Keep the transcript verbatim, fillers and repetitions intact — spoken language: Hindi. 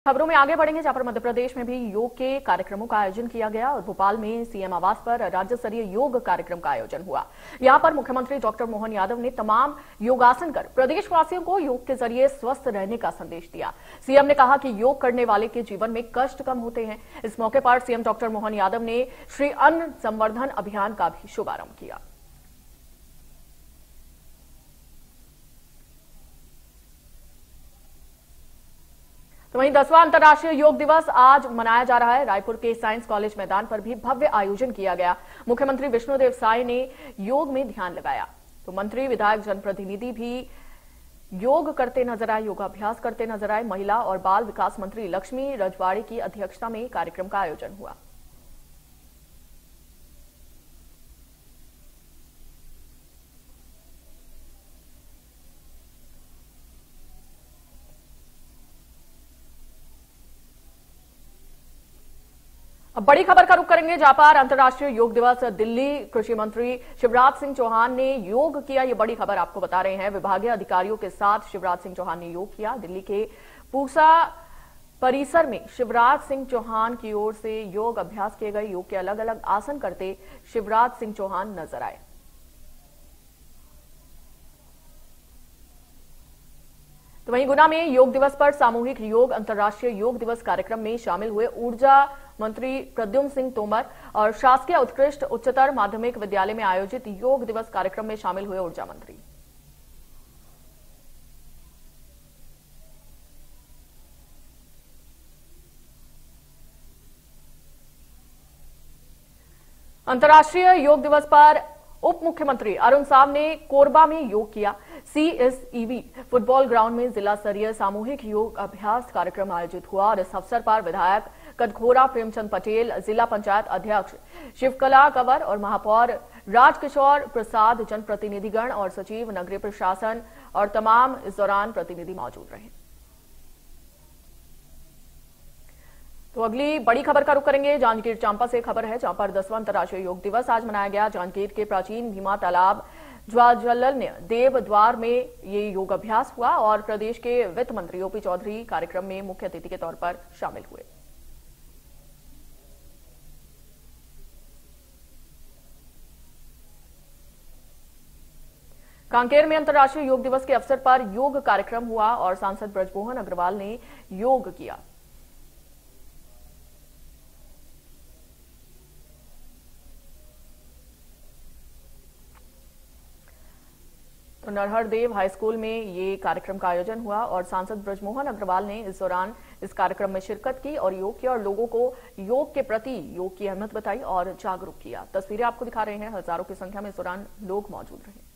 खबरों में आगे बढ़ेंगे, जहां पर मध्य प्रदेश में भी योग के कार्यक्रमों का आयोजन किया गया और भोपाल में सीएम आवास पर राज्य स्तरीय योग कार्यक्रम का आयोजन हुआ। यहां पर मुख्यमंत्री डॉक्टर मोहन यादव ने तमाम योगासन कर प्रदेशवासियों को योग के जरिए स्वस्थ रहने का संदेश दिया। सीएम ने कहा कि योग करने वाले के जीवन में कष्ट कम होते हैं। इस मौके पर सीएम डॉक्टर मोहन यादव ने श्री अन्न संवर्धन अभियान का भी शुभारंभ किया। तो वहीं दसवां अंतर्राष्ट्रीय योग दिवस आज मनाया जा रहा है। रायपुर के साइंस कॉलेज मैदान पर भी भव्य आयोजन किया गया। मुख्यमंत्री विष्णुदेव साय ने योग में ध्यान लगाया, तो मंत्री, विधायक, जनप्रतिनिधि भी योग करते नजर आए, योगाभ्यास करते नजर आए। महिला और बाल विकास मंत्री लक्ष्मी रजवाड़ी की अध्यक्षता में कार्यक्रम का आयोजन हुआ। अब बड़ी खबर का रुख करेंगे, जहां पर अंतर्राष्ट्रीय योग दिवस दिल्ली कृषि मंत्री शिवराज सिंह चौहान ने योग किया। ये बड़ी खबर आपको बता रहे हैं। विभागीय अधिकारियों के साथ शिवराज सिंह चौहान ने योग किया। दिल्ली के पूसा परिसर में शिवराज सिंह चौहान की ओर से योग अभ्यास किए गए। योग के अलग अलग आसन करते शिवराज सिंह चौहान नजर आए। तो वहीं गुना में योग दिवस पर सामूहिक योग अंतर्राष्ट्रीय योग दिवस कार्यक्रम में शामिल हुए ऊर्जा मंत्री प्रद्युम्न सिंह तोमर और शासकीय उत्कृष्ट उच्चतर माध्यमिक विद्यालय में आयोजित योग दिवस कार्यक्रम में शामिल हुए ऊर्जा मंत्री। अंतर्राष्ट्रीय योग दिवस पर उप मुख्यमंत्री अरुण साव ने कोरबा में योग किया। सीएसईवी फुटबॉल ग्राउंड में जिला स्तरीय सामूहिक योग अभ्यास कार्यक्रम आयोजित हुआ और इस अवसर पर विधायक कटघोरा प्रेमचंद पटेल, जिला पंचायत अध्यक्ष शिवकला कंवर और महापौर राजकिशोर प्रसाद, जनप्रतिनिधिगण और सचिव, नगरीय प्रशासन और तमाम इस दौरान प्रतिनिधि मौजूद रहे। तो अगली बड़ी खबर का रुख करेंगे। जांजगीर चांपा से खबर है, जहां पर दसवां अंतर्राष्ट्रीय योग दिवस आज मनाया गया। जांजगीर के प्राचीन भीमा तालाब ज्वाजलन्य देव द्वार में ये योग अभ्यास हुआ और प्रदेश के वित्त मंत्री ओपी चौधरी कार्यक्रम में मुख्य अतिथि के तौर पर शामिल हुए। कांकेर में अंतर्राष्ट्रीय योग दिवस के अवसर पर योग कार्यक्रम हुआ और सांसद ब्रजमोहन अग्रवाल ने योग किया। तो नरहरदेव हाई स्कूल में ये कार्यक्रम का आयोजन हुआ और सांसद ब्रजमोहन अग्रवाल ने इस दौरान इस कार्यक्रम में शिरकत की और योग किया और लोगों को योग के प्रति योग की अहमियत बताई और जागरूक किया। तस्वीरें आपको दिखा रहे हैं, हजारों की संख्या में इस दौरान लोग मौजूद रहे।